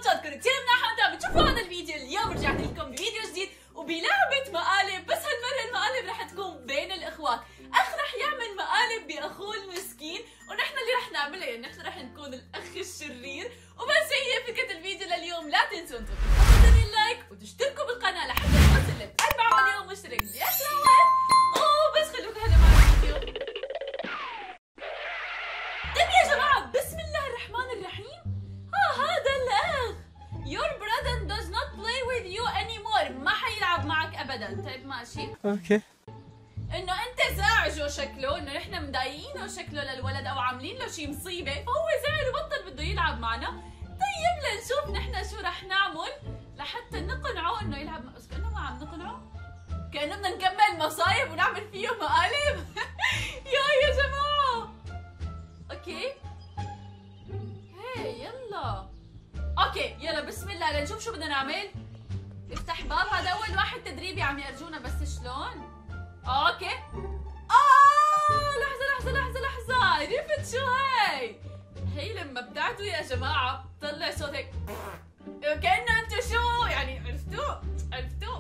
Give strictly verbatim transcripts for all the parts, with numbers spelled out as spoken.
ماتشاتكم كثير مناحة وانتم عم تشوفوا هذا الفيديو. اليوم رجعت لكم بفيديو جديد وبلعبة مقالب، بس هالمرة المقالب رح تكون بين الإخوات. أخ رح يعمل مقالب بأخوه المسكين، ونحن اللي رح نعملها يعني نحن رح نكون الأخ الشرير. وبس هي فكرة الفيديو لليوم. لا تنسوا انتم تحطوا اللايك وتشتركوا بالقناة لحتى نوصل ل أربعة مليون مشترك بأسرع. وبس خلوكم هلا مع الفيديو. طيب يا جماعة، بسم الله الرحمن الرحيم. ها هذا الأخ Your brother does not play with you anymore. ما حيلعب معك أبدا. طيب ماشي. اوكي. إنه أنت زاعجه شكله، إنه نحن مضايقينه شكله للولد أو عاملين له شي مصيبة، فهو زعل وبطل بده يلعب معنا. طيب لنشوف نحن شو رح نعمل لحتى نقنعه إنه يلعب معنا. بس كأنه ما عم نقنعه، كأنه بدنا نكمل مصايب ونعمل فيه مقالب. يا يا جماعة. اوكي هي يلا. اوكي يلا بسم الله لنشوف شو بدنا نعمل. افتح باب. هذا اول واحد تدريبي عم يرجونا، بس شلون؟ اوكي. اه لحظة لحظة لحظة لحظة، عرفت شو هي؟ هي لما بتاعته يا جماعة بتطلع صوت هيك كأنه انتو شو يعني، عرفتوا؟ عرفتوا؟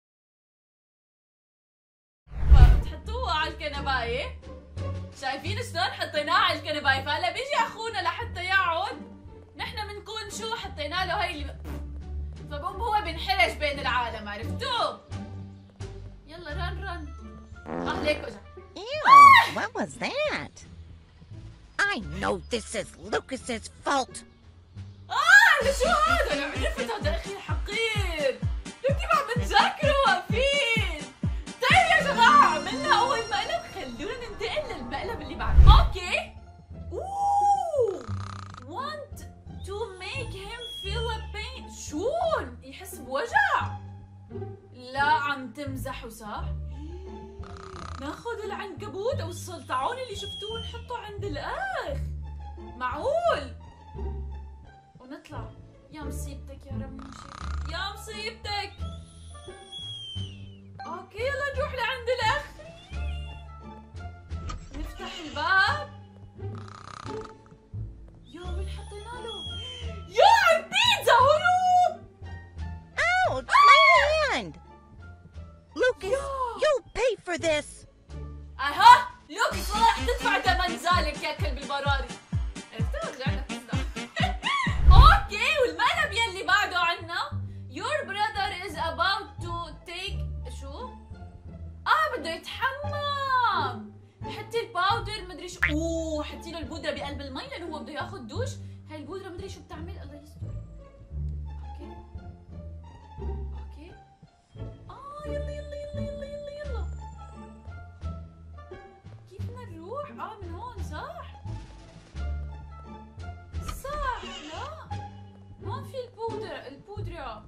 فبتحطوه على الكنباية. شايفين شلون حطيناه على الكنباية؟ فهلا بيجي اخونا لحتى يقعد، نحن بنكون شو حطينا له هي اللي، فبقوم هو بنحرج بين العالم. عرفتوا؟ يلا رن رن. اه ليك وجع. Ew, what was that? I know this is Lucas's fault. اه شو هذا؟ انا عرفت هذا اخي الحقير. شوف كيف عم بتذاكروا واقفين. طيب يا جماعة عملنا أول مقلب، خلونا ننتقل للمقلب اللي بعده. أوكي. أوه. Want to make him feel a pain. شو؟ يحس بوجع؟ لا عم تمزحوا صح؟ ناخذ العنكبوت أو السلطعون اللي شفتوه ونحطه عند الأخ. معقول؟ ونطلع. يا مصيبتك يا رموشة، يا مصيبتك. اوكي يلا نروح لعند الاخ. نفتح الباب. يا وين حطينا له؟ يا البيتزا هروب. Ouch, my hand! Lucas, you'll pay for this. اها لوكس والله رح تدفع ثمن ذلك يا كلب البراري. عرفتوا رجعنا فزنا. اوكي والمقلب يلي بعده عنا Your brother is about to take شو؟ اه بده يتحمم. حطي الباودر مدري شو. اوه حطي له البودره بقلب المي لانه هو بده ياخذ دوش. هاي البودره مدري شو بتعمل، الله يستر. اوكي اوكي. اه يلا يلا يلا يلا يلا يلا. كيف بدنا نروح؟ اه من هون صح؟ صح. لا هون في البودره البودره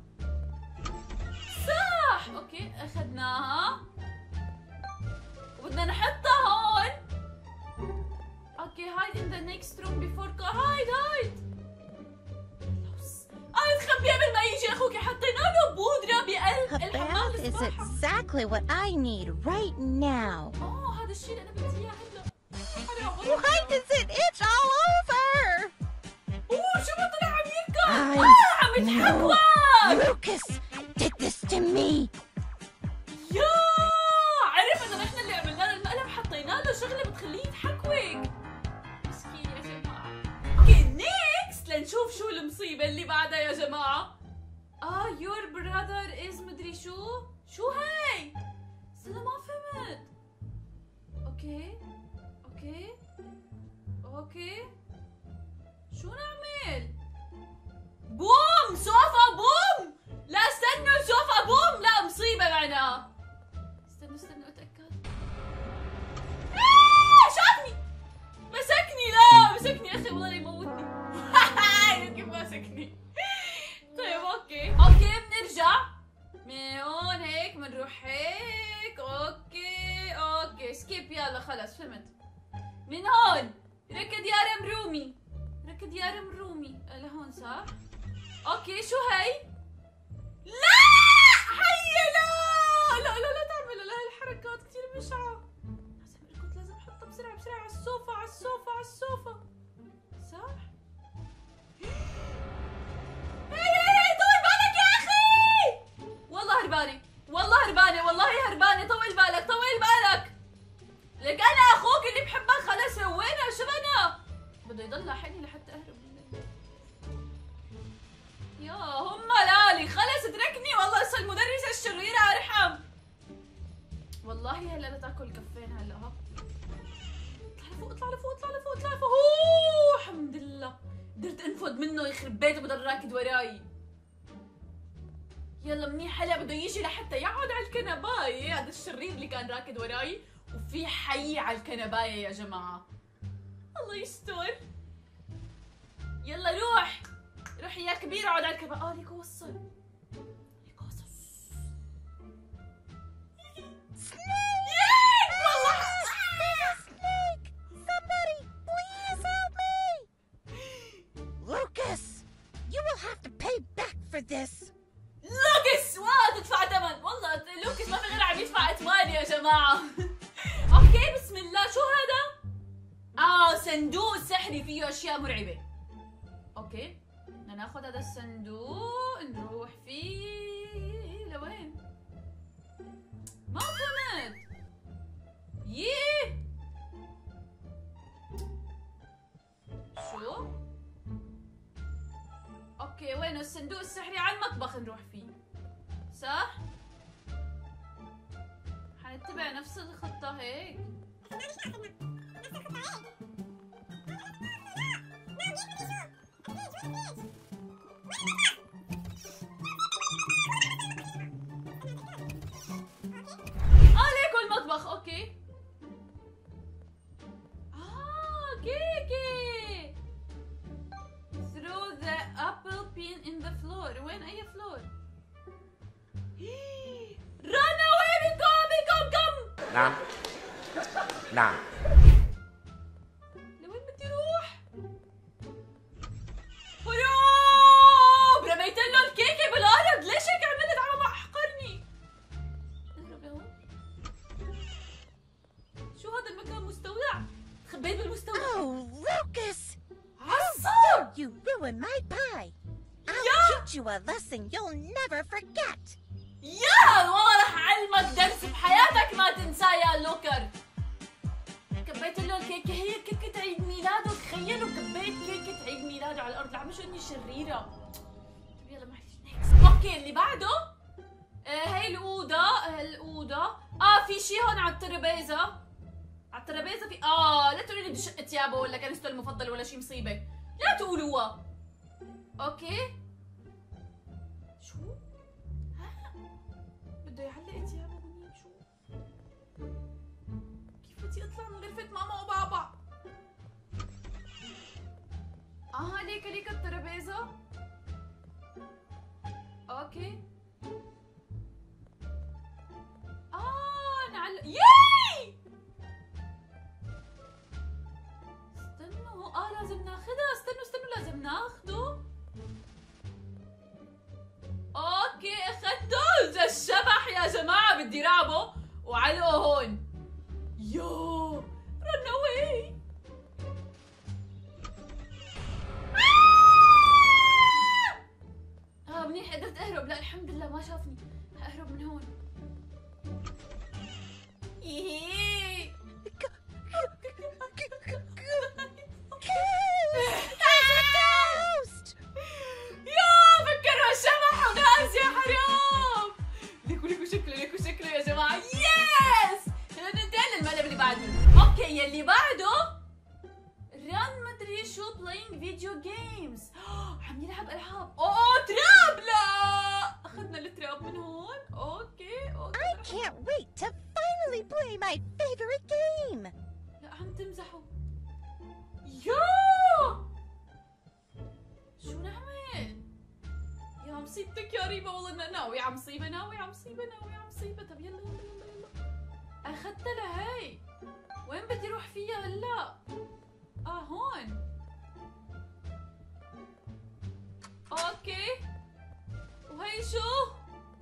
صح. اوكي اخذناها وبدنا نحطها هون. اوكي hide in the next room before go. hide hide. اه تخبي قبل ما يجي اخوك. حطينا له بودره بقلب A الحمام bath is السباحه. exactly what I need right now. اه هذا الشيء اللي انا بدي اياه هلا. Why does it itch all over? اوه شو بطلع عم يركض. I اه عم know. يتحول. Lucas did this to me. يا عرف انه نحن اللي عملنا له المقلب، حطينا له شغله بتخليه يتحكوك. مسكين يا جماعه. اوكي نيكست لنشوف شو المصيبه اللي بعدها يا جماعه. اه يور براذر از مدري شو. شو هي؟ استنى ما فهمت. اوكي اوكي اوكي شو نعمل؟ بوم سوفا بوم. لا استنوا سوفا بوم. لا مصيبة معناها. استنوا استنوا اتأكد. آه شافني مسكني. لا مسكني اخي والله يموتني. كيف مسكني. طيب اوكي اوكي بنرجع من هون هيك بنروح هيك. اوكي اوكي سكيب. يلا خلص فهمت. من هون ركض يا رم رومي. ركض يا رم رومي لهون صح؟ اوكي شو هي؟ لا حي لا لا لا لا تعملوا لا هالحركات كثير بشعة. لازم اركض، لازم احطها بسرعة بسرعة على السوفا على السوفا على السوفا. صح؟ هي الشريرة ارحم. والله هلا بتاكل كفين هلا. ها اطلع لفوق اطلع لفوق اطلع لفوق اطلع لفوق. اوه الحمد لله قدرت انفض منه، يخرب بيته بضل راكد وراي. يلا منيح، هلا بده يجي لحتى يقعد على الكنبايه. هذا الشرير اللي كان راكد وراي، وفي حي على الكنبايه يا جماعه. الله يستر. يلا روح روح يا كبير اقعد على الكنبايه. اه ليك وصل ليك وصل. Lucas, you will have to pay back for this. لوكس واه تدفع ثمن. والله لوكس ما في غير عم يدفع اثمان يا جماعه. اوكي بسم الله. شو هذا؟ اه صندوق سحري فيه اشياء مرعبه. اوكي بدنا ناخذ هذا الصندوق نروح فيه لوين؟ ما فهمت. ييه شو؟ اوكي وينه الصندوق السحري؟ على المطبخ نروح فيه صح؟ حنتبع نفس الخطة هيك. اه ليكو المطبخ. اوكي اه كيكي. throw the apple pin in the floor. وين اي فلور؟ run away منكم منكم كم. نعم نعم. لوين بدي روح؟ هروب. رميت له الكيكه بالارض. ليش هيك عملت؟ عم احقرني. نهرب لهون. شو هذا المكان مستودع؟ خبيت بالمستودع. Oh, Lucas! عصب. You ruined my pie. I'll Yeah. teach you a lesson you'll never forget. يا والله رح اعلمك درس بحياتك ما تنساه يا لوكر. كبيت له الكيكه، هي كيكه عيد ميلاده. تخيلوا كبيت كيكه عيد ميلاده على الارض. عم شو اني شريره. طيب يلا معلش نكست. اوكي اللي بعده آه هي الاوضه. الاوضه اه في شيء هون على الترابيزه. على الترابيزه في اه لا تقولي لي بدي شق ثيابه ولا كنسته المفضل ولا شيء مصيبه. لا تقولوها. اوكي شو؟ ها بده يعلق ثيابه هونيك. شو كيف بدي اطلع من غرفة ماما وبابا؟ اه ليك ليك الترابيزة. اوكي اه نعلق. ياي استنوا. اه لازم ناخذها. استنوا استنوا لازم ناخذه. اوكي اخذته. جا الشبح يا جماعة. بدي رعبه وعلقه هون. يو رن اواي. اه منيح قدرت اهرب. لا الحمد لله ما شافني. هاهرب من هون. يهي Ghost! يا فكروا الشبح وناس يا حرام. ليكو ليكو شكله ليكو شكله يا جماعة. يس خلينا ننتقل للمقلب اللي بعده. اوكي يلي بعده رن مدري شو playing video games. عم يلعب العاب. اوه تراب. لا اخذنا التراب من هون. اوكي اوكي I can't wait to finally play my favorite game. لا عم تمزحوا. يا شو نعمل؟ يا مصيبتك يا ريما. والله ناوي على مصيبة ناوي على مصيبة ناوي على مصيبة. طب يلا يلا يلا يلا. اخذت لهي. وين بدي اروح فيها هلا؟ اه هون. اوكي وهي شو؟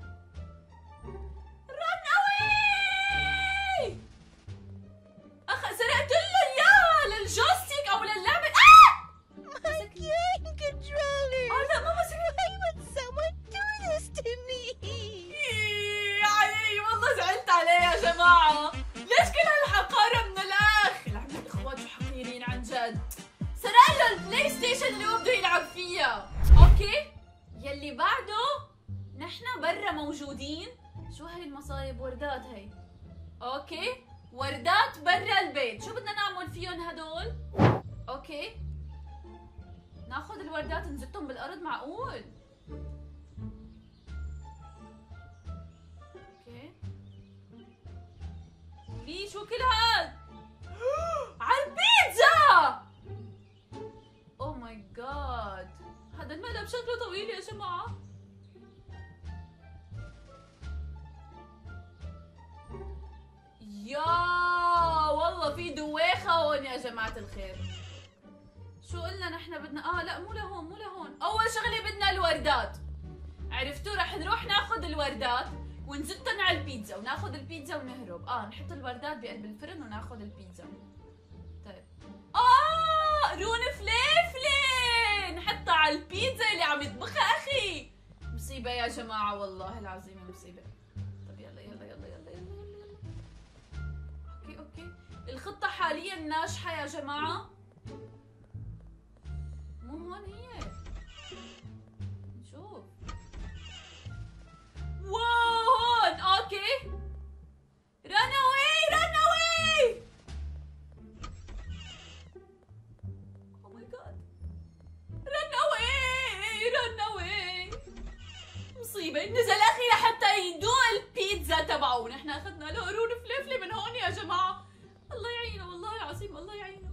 رن اواي. اخ سرقت له اياها للجوستيك او للعبة. اه My game controller! اه لا ما مسكت. Why would someone do this to me? يا علي والله زعلت عليه يا جماعة. ليش كل هالحقارة من الأخ؟ لعنة إخواته حقيرين عن جد. سرق له البلاي ستيشن اللي هو بده يلعب فيها. أوكي يلي بعده نحن برا موجودين شو هاي المصايب؟ وردات هي. اوكي وردات برا البيت، شو بدنا نعمل فيهم هدول؟ اوكي ناخذ الوردات نزتهم بالارض، معقول؟ اوكي ليه شو كل هاد؟ على البيتزا! اوه ماي جاد، هذا المقلب شكله طويل يا جماعة. يا والله في دويخة هون يا جماعة الخير. شو قلنا نحن بدنا؟ اه لا مو لهون مو لهون. أول شغلة بدنا الوردات، عرفتوا؟ رح نروح ناخذ الوردات ونزتن على البيتزا وناخذ البيتزا ونهرب. اه نحط الوردات بقلب الفرن وناخذ البيتزا. طيب اه رون فليفلة نحطها على البيتزا اللي عم يطبخها أخي. مصيبة يا جماعة والله العظيم مصيبة. طيب يلا يلا يلا يلا يلا يلا. اوكي اوكي الخطة حاليا ناجحة يا جماعة. مو هون هي، نشوف. واو هون اوكي. رن اواي رن اواي. او ماي جاد رن اواي رن اواي. مصيبة نزل اخي لحتى يدوق البيتزا تبعه ونحن اخذنا له قرون فليفلة من هون يا جماعة. الله يعينه والله العظيم الله يعينه.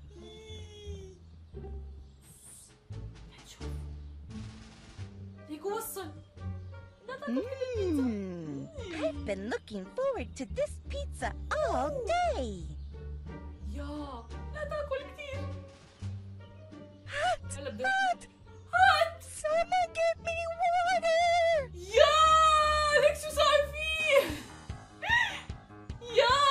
شوف ليك وصل. لا تاكل كل البيتزا. I've been looking forward to this pizza all day. يا لا تاكل كثير. Hot, هلا بدي hot, هات. someone give me water. يا ليك شو صار فيه؟ يا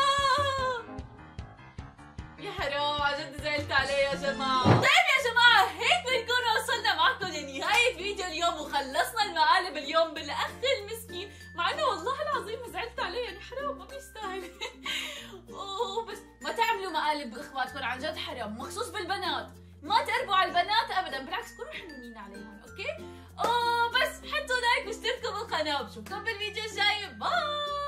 يا حرام عن جد زعلت عليه يا جماعة. طيب يا جماعة هيك بنكون وصلنا معكم لنهاية فيديو اليوم وخلصنا المقالب اليوم بالأخ المسكين، مع انه والله العظيم زعلت عليه يعني حرام ما بيستاهل. اوه بس ما تعملوا مقالب باخواتكم عن جد حرام، مخصوص بالبنات، ما تقربوا على البنات ابدا، بالعكس كونوا حنونين عليهم. اوكي؟ اوه بس حطوا لايك واشتركوا بالقناة وبشوفكم بالفيديو الجاي. باي.